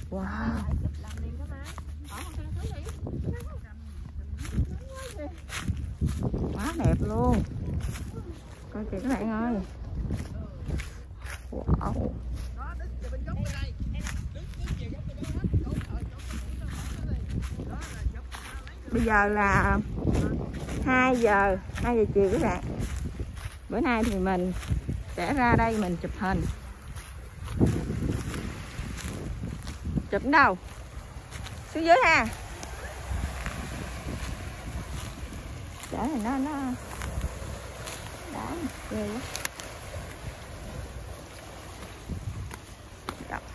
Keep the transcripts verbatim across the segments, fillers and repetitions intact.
Wow. Quá đẹp luôn. Coi kìa các bạn ơi. Wow. Bây giờ là hai giờ, hai giờ chiều các bạn. Bữa nay thì mình sẽ ra đây mình chụp hình. Chụp đâu? Xuống dưới ha. Để thì nó nó đá ghê quá. Đọc.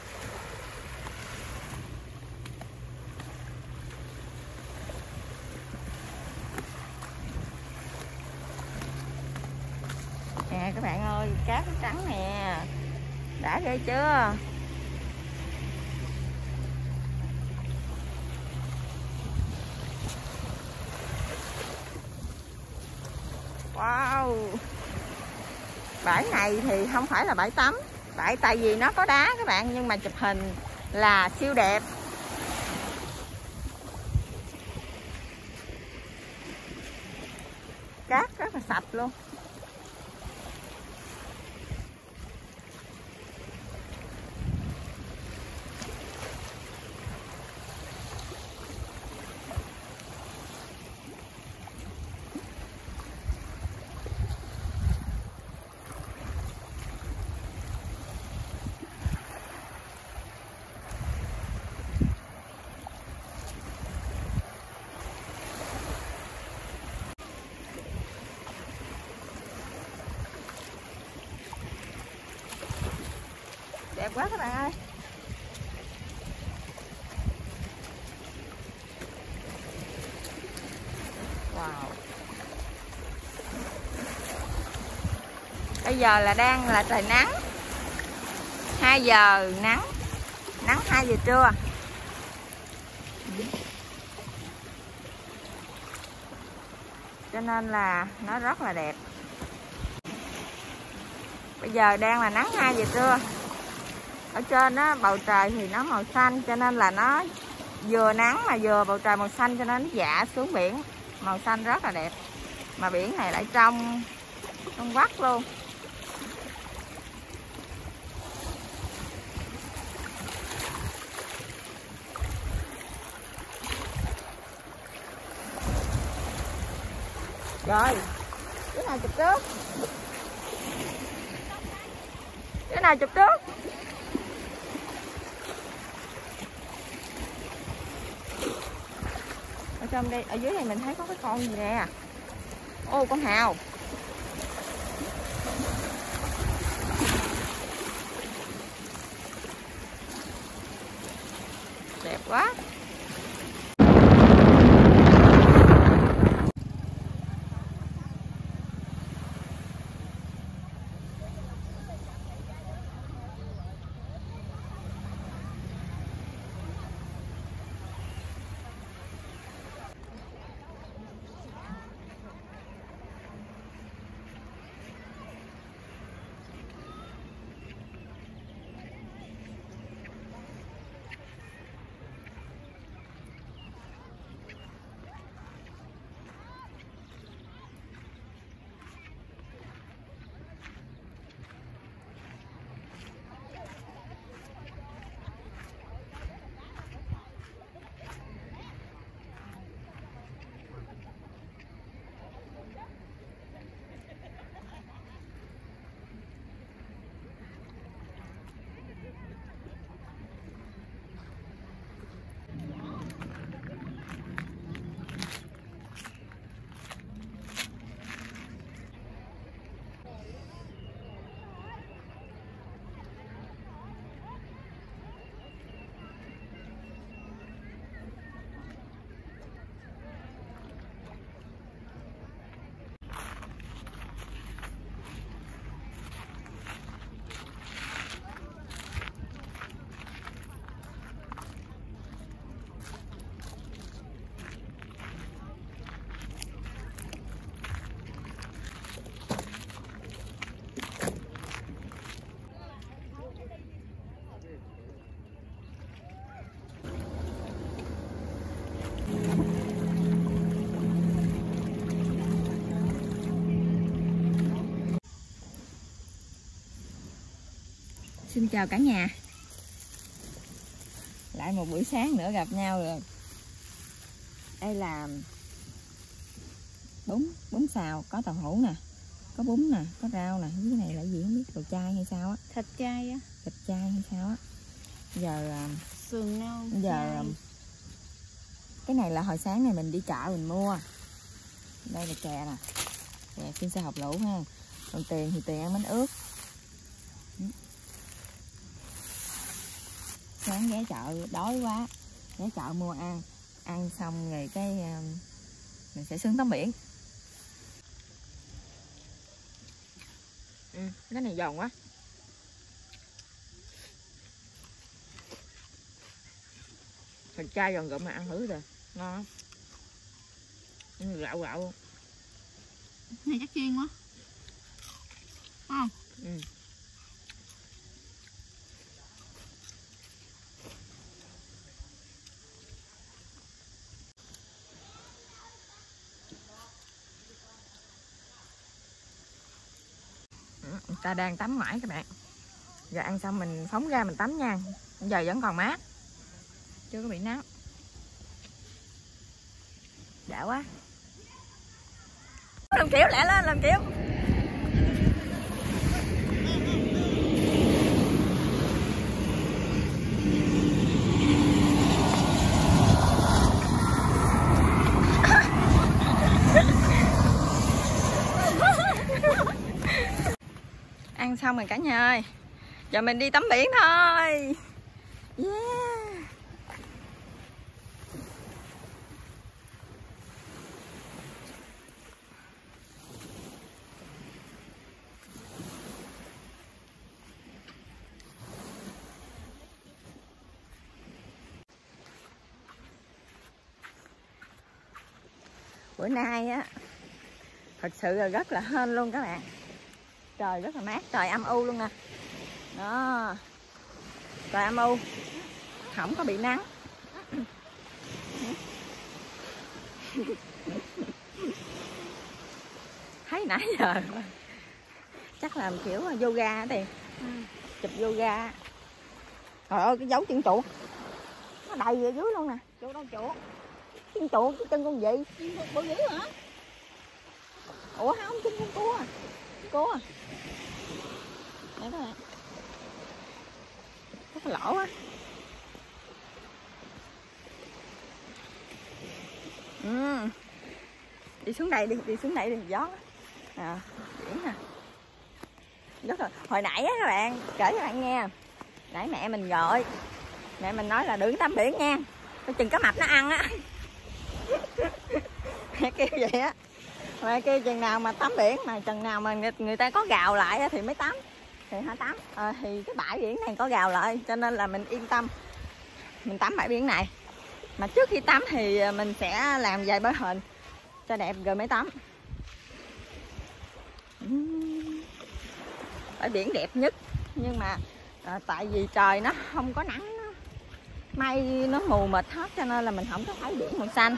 Nè các bạn ơi, cát nó trắng nè. Đã ghê chưa? Wow. Bãi này thì không phải là bãi tắm, tại tại vì nó có đá các bạn, nhưng mà chụp hình là siêu đẹp. Cát rất là sạch luôn. Đẹp quá các bạn ơi. Wow. Bây giờ là đang là trời nắng. hai giờ nắng. Nắng hai giờ trưa. Cho nên là nó rất là đẹp. Bây giờ đang là nắng hai giờ trưa. Ở trên đó bầu trời thì nó màu xanh, cho nên là nó vừa nắng mà vừa bầu trời màu xanh, cho nên nó dạ xuống biển màu xanh rất là đẹp. Mà biển này lại trong trong vắt luôn. Rồi, cái nào chụp trước? Cái nào chụp trước? Ở trong đây, ở dưới này mình thấy có cái con gì nè. Ô, con hào. Đẹp quá. Xin chào cả nhà. Lại một buổi sáng nữa gặp nhau rồi. Đây là bún bún xào, có tàu hũ nè, có bún nè, có rau nè. Dưới này là gì không biết, đồ chay hay sao á? Thịt chay á. Thịt chay hay sao á? Giờ sườn nâu. Giờ chay. Cái này là hồi sáng này mình đi chợ mình mua. Đây là chè nè, chè xin sao học lũ ha. Còn tiền thì tiền ăn bánh ướt. Sáng ghé chợ đói quá, ghé chợ mua ăn, ăn xong rồi cái mình sẽ xuống tắm biển. Ừ, cái này giòn quá. Thịt chay giòn gụm mà ăn thử rồi, ngon lắm. Gạo gạo. Này chắc chiên quá. Không? Ừ. Người ta đang tắm mãi các bạn. Giờ ăn xong mình phóng ra mình tắm nha. Giờ vẫn còn mát, chưa có bị nắng. Đã quá. Làm kiểu lẹ lên, làm kiểu. Ăn xong rồi cả nhà ơi. Giờ mình đi tắm biển thôi. Yeah. Bữa nay á thật sự là rất là hên luôn các bạn. Trời rất là mát, trời âm u luôn nè. Đó. Trời âm u, không có bị nắng. Thấy nãy giờ chắc làm kiểu yoga thì chụp yoga. Trời ơi cái dấu chân chuột nó đầy ở dưới luôn nè. Chuột đâu chuột? Chân chuột chứ chân con gì? Bộ dữ hả? Ủa không, chân con cua à. Cua à. Đấy các bạn. Rất là lỗ á. Ừ. Đi xuống đây đi, đi xuống đây đi, gió à, biển nè. Rất là hồi nãy á các bạn kể cho bạn nghe, nãy mẹ mình gọi, mẹ mình nói là đừng tắm biển nha, coi chừng cá mập nó ăn á. Mẹ kêu vậy á, mẹ kêu chừng nào mà tắm biển mà chừng nào mà người, người ta có gào lại á thì mới tắm thì hả tắm. À, thì cái bãi biển này có gào lại cho nên là mình yên tâm mình tắm bãi biển này. Mà trước khi tắm thì mình sẽ làm vài bơi hình cho đẹp rồi mới tắm. Bãi biển đẹp nhất nhưng mà à, tại vì trời nó không có nắng, nó mây nó mù mịt hết cho nên là mình không có thấy biển màu xanh.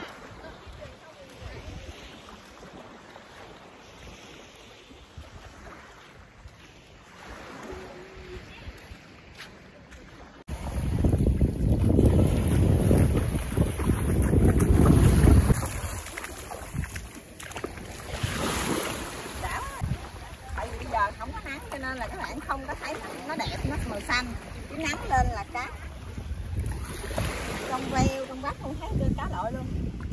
Không có nắng cho nên là các bạn không có thấy nó đẹp, nó màu xanh. Cái nắng lên là cá trong veo trong vắt không thấy đưa cá lội luôn.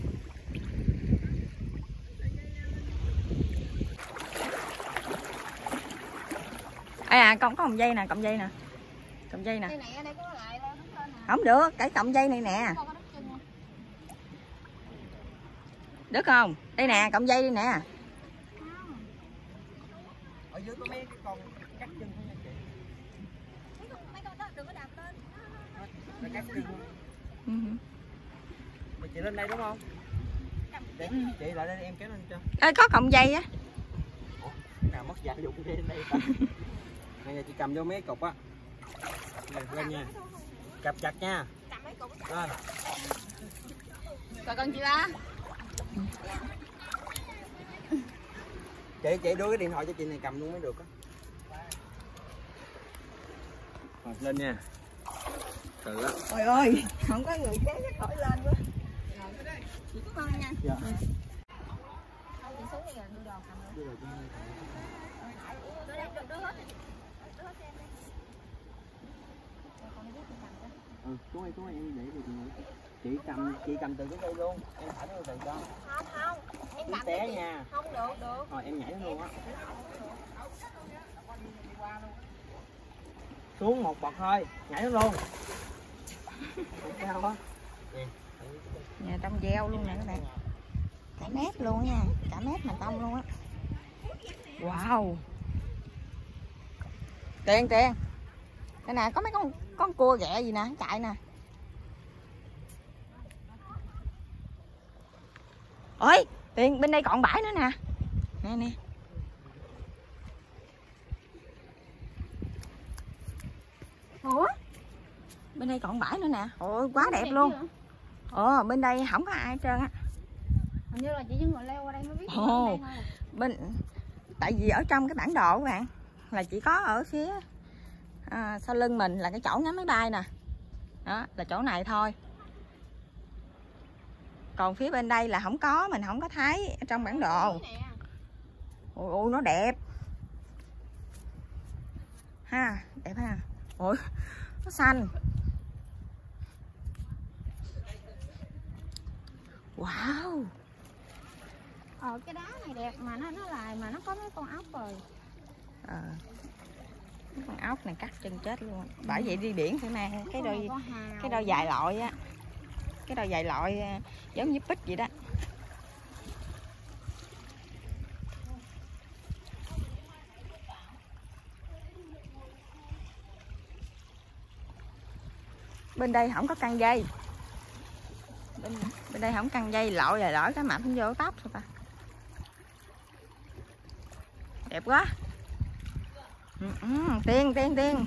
Ê à, con có cọng dây nè, cọng dây nè, cọng dây nè. Không được, cái cọng dây này nè. Được không? Đây nè, cọng dây đi nè. Ở dưới có mấy cái con cắt chân của nha chị. Mấy con đó đừng có đạp lên. Nó cắt chân. Ừ. Chị lên đây đúng không? Để, chị lại đây em kéo lên cho. Ê, có cọng dây á. Ủa, nào mất dạy dụng dây lên đây ta. Này giờ chị cầm vô mấy cục á. Này, lên nha. Cặp chặt nha. Cầm mấy cục. Lên. Rồi con chị ba. Chị chị đưa cái điện thoại cho chị này cầm luôn mới được á. Rồi, lên nha. Từ á. Trời ơi, không có người kéo chắc khỏi lên quá. Chị cảm ơn nha. Dạ. Thôi chị xuống đi rồi đưa đồ cầm nữa. Đưa rồi cho em. Đưa đây, đưa, đưa hết đi. Đưa hết xem đi. Ừ, xuống đây, xuống đây em để được nữa. Chị cầm, chị cầm từ cái cây luôn. Em thả nó từ đó. Không, không. Em Chị cầm té đi. nha. Không được, được. Rồi em nhảy luôn á. Xuống một bậc thôi, nhảy nó luôn. Không sao á. Nhà trong gieo luôn nè các bạn. Cả mét luôn nha, cả mét mà tông luôn á. Wow. Tiền tiền. Đây nè, có mấy con con cua ghẹ gì nè, chạy nè. Ôi, Tiền bên đây còn bãi nữa nè. Nè nè. Ủa? Bên đây còn bãi nữa nè. Ôi quá đẹp luôn. Ồ, bên đây không có ai hết trơn á. Hình như là chị với người leo qua đây mới biết. Ồ, bên tại vì ở trong cái bản đồ các bạn là chỉ có ở phía à, sau lưng mình là cái chỗ ngắm máy bay nè. Đó, là chỗ này thôi. Còn phía bên đây là không có, mình không có thấy ở trong bản đồ. Ôi, ôi nó đẹp. Ha, đẹp ha. Ôi, nó xanh. Wow. Ờ cái đá này đẹp mà nó nó lại mà nó có mấy con ốc rồi. Ờ. Mấy con ốc này cắt chân chết luôn. Bởi vậy đi biển phải mang cái đôi cái đôi dài lội á. Cái đôi dài lội giống như pít vậy đó. Bên đây không có căng dây. Bên, bên đây không căng dây, lội là lỡ cái mập vô tóc rồi ta. Đẹp quá. Ừ, ừ, Tiên Tiên Tiên.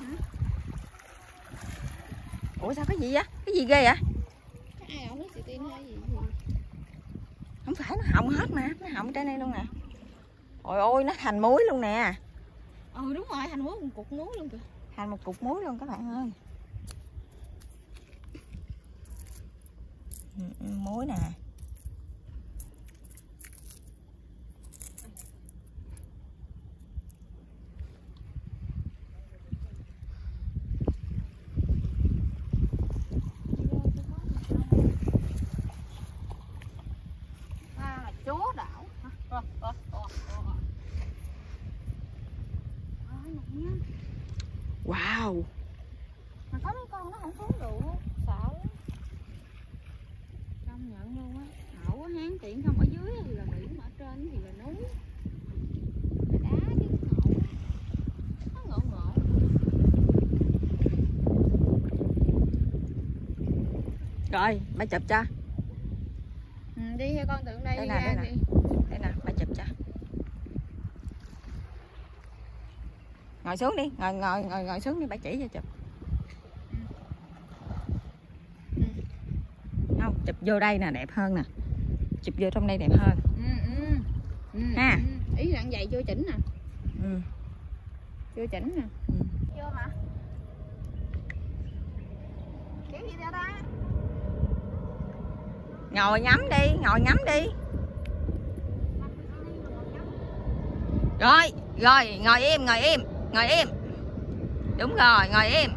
Ủa sao cái gì á? Cái gì ghê vậy? Ai không biết chị Tiên hay gì. Không phải, nó hồng hết mà, nó hồng trên đây luôn nè. Ôi ôi, nó thành muối luôn nè. Ừ đúng rồi, thành muối một cục muối luôn kìa. Thành một cục muối luôn các bạn ơi. Ừ, muối nè. À, là chúa đảo. Ờ, ờ, ờ, ờ. Ờ, này nha. Wow. Mà có mấy con nó không xuống được, sợ lắm. Công nhận luôn á, ngộ quá hán, tiện không ở dưới thì là biển mà ở trên thì là núi. Là đá chứ ngộ. Nó ngộ ngộ. Rồi, ba chụp cho. Ừ, đi theo con tượng đây, Đây đi nè, ra đây nè. đi. Đây nè, ba chụp cho. Ngồi xuống đi, ngồi ngồi ngồi ngồi xuống đi, ba chỉ cho chụp. Không, chụp vô đây nè đẹp hơn nè. Chụp vô trong đây đẹp hơn. Ừ, ừ. Ừ, Ha. ừ. Ý rằng vậy chưa chỉnh nè. Ừ. Chưa chỉnh nè. Ừ. Chưa mà. Kiểu gì ra ta? Ngồi ngắm đi, ngồi ngắm đi. Rồi, rồi, ngồi im, ngồi im, ngồi im. Đúng rồi, ngồi im.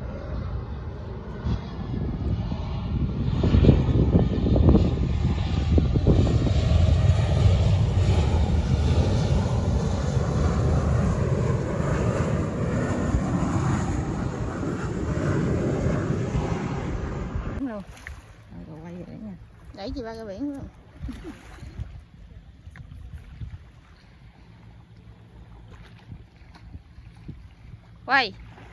Đúng luôn. Rồi, quay về đấy nha. Đẩy chị ba ra biển luôn. Quay.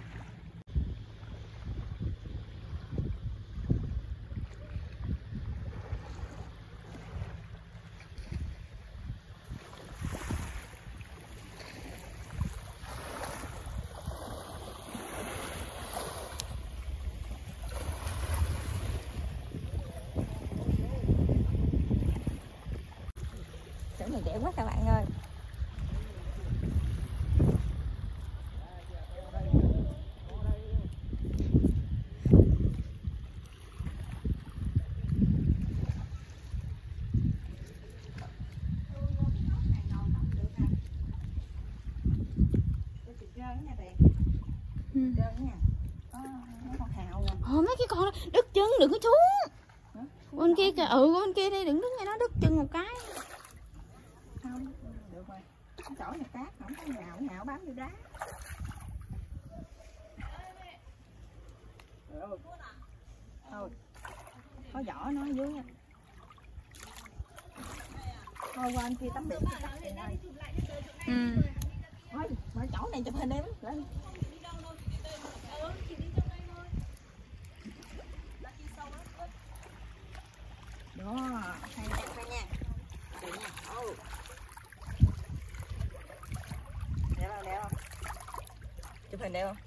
Chỗ này đẹp quá các bạn ơi. nha Tiền. Trơn nha. Có mấy con hào nè. Ồ mấy cái con đó đứt chân đừng có xuống. Bên kia kìa, ừ bên kia đi đừng đứng ngay đó đứt chân một cái. Không, được rồi. Chỗ này cát không có nhào nhào bám vô đá. Thôi. Có vỏ nó ở dưới nha. Thôi qua anh kia tắm biển cắt tiền ơi. Ừ. Thôi, mà chỗ này chụp hình em lên. Đó, hay nha, hay nha. Được nha. Ô. Đẹp không, đẹp không? Chụp hình đẹp không?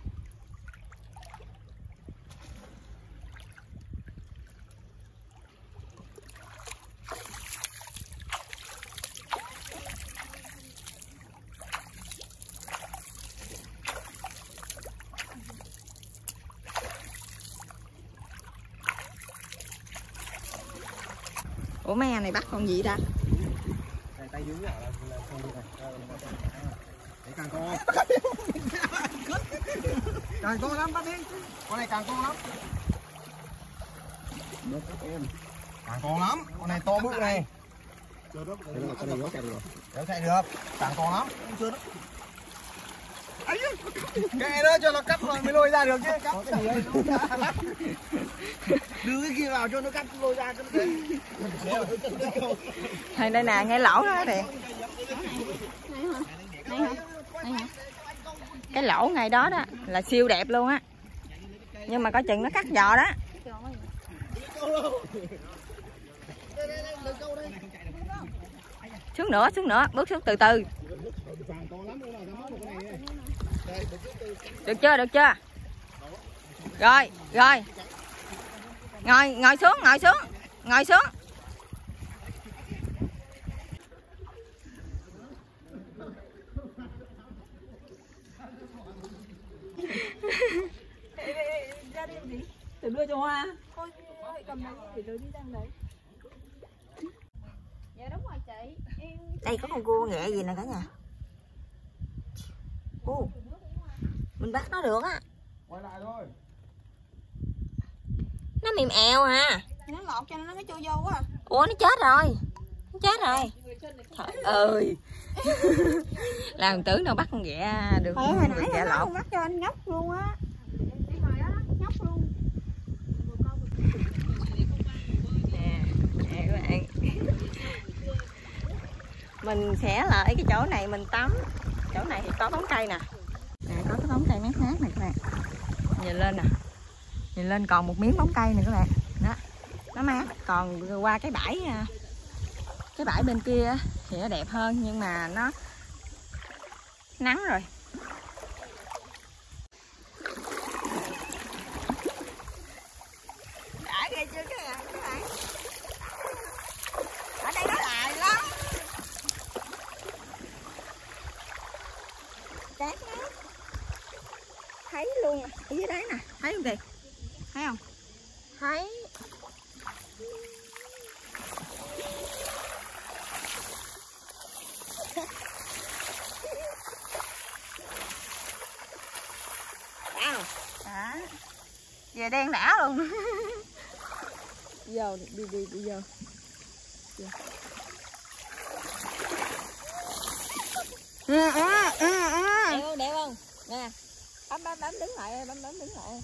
Ủa mấy anh này bắt con gì ta? Tay tay dưới là con đi này. Để càng con. Càng con lắm bắt đi. Con này càng con lắm. Được em. Càng con lắm. Con này to bự này. Chưa đó. Con này có chạy được. Kéo chạy được. Càng con lắm. Chưa đó. Kệ đó cho nó cắt rồi mới lôi ra được chứ. Cắt cái gì đấy. Đưa cái kia vào cho nó cắt lôi ra cho nó đấy. Thằng đây nè, ngay lỗ đó Tiền. Đây hả? Đây hả? Đây hả? Cái lỗ ngay đó đó là siêu đẹp luôn á. Nhưng mà coi chừng nó cắt giò đó. Xuống nữa, xuống nữa, bước xuống từ từ. Được chưa, được chưa? Rồi, rồi. Ngồi, ngồi xuống, ngồi xuống. Ngồi xuống. Ra đi gì? Tự đưa cho Hoa. Thôi, cầm đây thì đưa đi đang đấy. Dạ đúng rồi chị. Em... Đây có con cua nghệ gì nè cả nhà. Ô, mình bắt nó được á. Quay lại thôi. Nó mềm èo à. Nó ngọt cho nên nó mới chui vô quá. Ủa nó chết rồi. Nó chết rồi. Trời ơi. Làm tưởng đâu bắt con ghẹ được. Hồi hồi nãy ghẹ nó lột. bắt cho anh nhóc luôn á. Đi hồi đó nhóc luôn. Nè, nè các bạn. Mình sẽ lại cái chỗ này mình tắm. Chỗ này thì có bóng cây nè. Nè có cái bóng cây mát mát này các bạn. Nhìn lên nè. Nhìn lên còn một miếng bóng cây này các bạn. Đó. Nó mát. Còn qua cái bãi cái bãi bên kia thì nó đẹp hơn nhưng mà nó nắng rồi. Đã ghê chưa các bạn? Các bạn. Ở đây nó lại lắm. Cát nó. Thấy luôn ở dưới đáy nè, thấy không Tiền? Thấy không? Thấy. Wow. Đó. Về đen đã luôn. Vô đi đi đi vô. Vô. Ừ, ừ, ừ, ừ. Đẹp không? Đẹp không? Nè. Bấm bấm bấm đứng lại, bấm bấm đứng lại.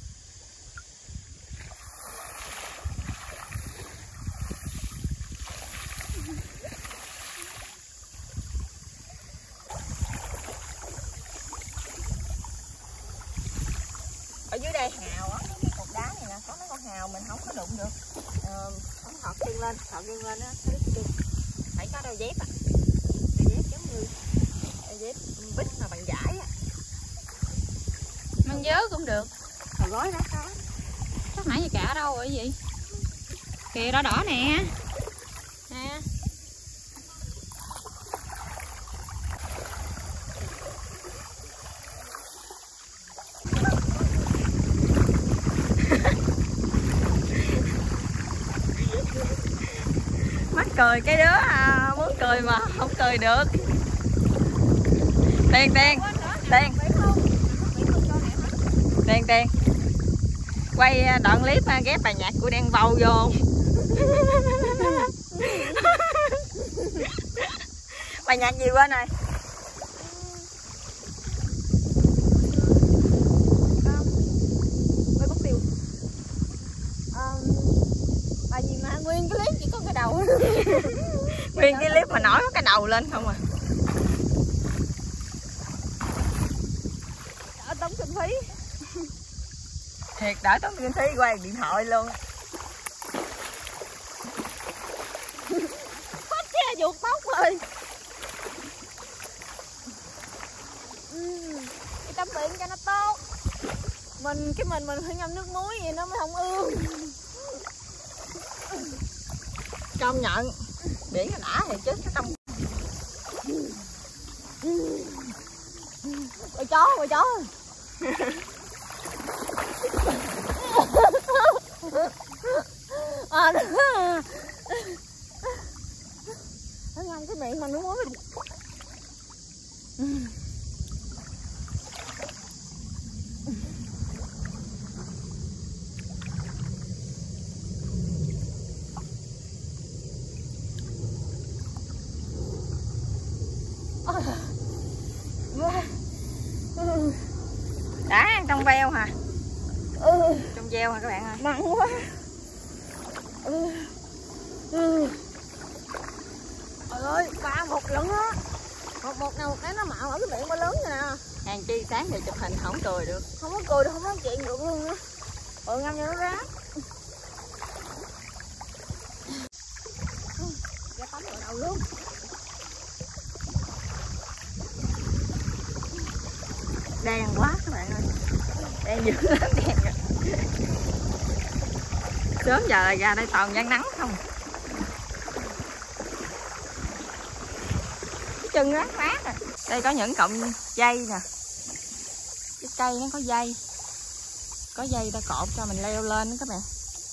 Ở dưới đây hào á, cái cục đá này nè, có mấy con hào mình không có đụng được. Ờ, không thọt chân lên, thọt chân lên á, phải có đôi dép á. Đôi dép giống như đôi dép bích mà bằng vải á. Mang vớ cũng được. Hồi gói đó có. Chắc nãy giờ cả đâu rồi gì? Kìa đỏ đỏ nè. Nè. Mắc cười cái đứa à, muốn cười mà không cười được. Tiền tiền tiền Đen Đen quay đoạn clip ghép bài nhạc của Đen Vâu vô. Bài nhạc gì quên rồi? Quay mất tiêu. Bài gì mà nguyên cái clip chỉ có cái đầu. Nguyên cái clip mà nổi có cái đầu lên không à. Đỡ tốn kinh phí. Thiệt đỡ tốn kinh phí quay điện thoại luôn. Hết che vuột tóc rồi. Cái tắm biển cho nó tốt. Mình cái mình mình phải ngâm nước muối vậy nó mới không ương. Công nhận biển nó đã thì chứ cái trong Ôi chó, ôi chó. À, nó ngâm cái miệng mà nước muối. đã ăn trong veo hả? Ừ. Trong veo hả các bạn ơi? Mặn quá. Ừ. Ừ. Trời ơi, ba một lận á. Một một nào một cái nó mạo ở cái miệng ba lớn nè. Hàng chi sáng giờ chụp hình không cười được. Không có cười được, không nói chuyện được luôn á. Ừ, ngâm cho nó rát. Ra tắm vào đầu luôn. Đen quá các bạn ơi. Đen dữ lắm, đen rồi. Sớm giờ là ra đây toàn gian nắng không. Cái chân nó mát rồi. Đây có những cọng dây nè. Cái cây nó có dây. Có dây ta cột cho mình leo lên đó các bạn.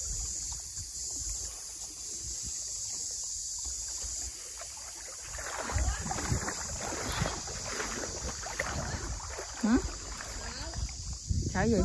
Hả? Sợ gì?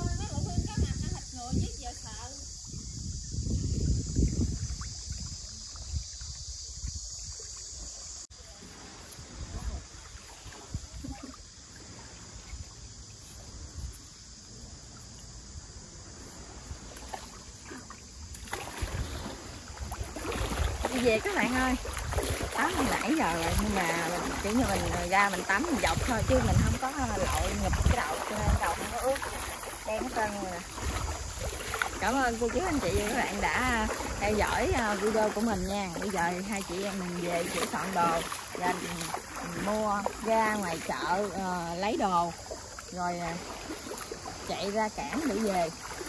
Đi về các bạn ơi. Tắm hồi nãy giờ rồi nhưng mà kiểu như mình ra mình tắm mình dọc thôi chứ mình không có lội ngập cái đầu cho nên đầu không có ướt. Đen hết trơn rồi nè. Cảm ơn cô chú anh chị và các bạn đã theo dõi video của mình nha. Bây giờ hai chị em mình về sửa soạn đồ và mình mua ra ngoài chợ uh, lấy đồ rồi uh, chạy ra cảng để về.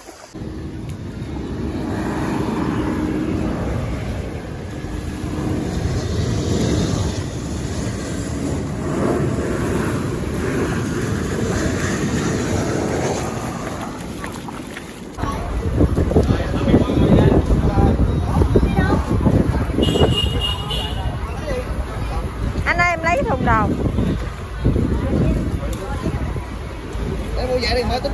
Anh ơi em lấy thùng đồ. Em mua vậy đi mới tính.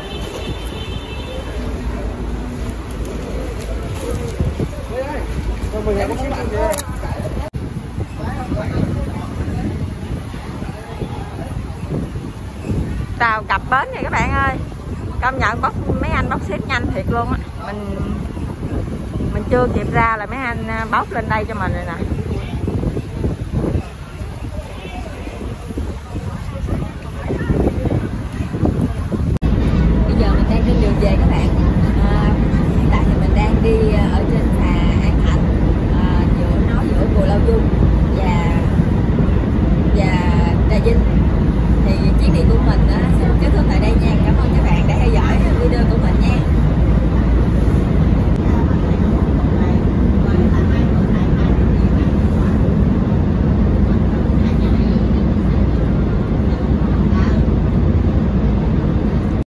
Tàu cập bến này các bạn ơi. Công nhận bóc mấy anh bóc xếp nhanh thiệt luôn á. Mình mình chưa kịp ra là mấy anh bóc lên đây cho mình rồi nè.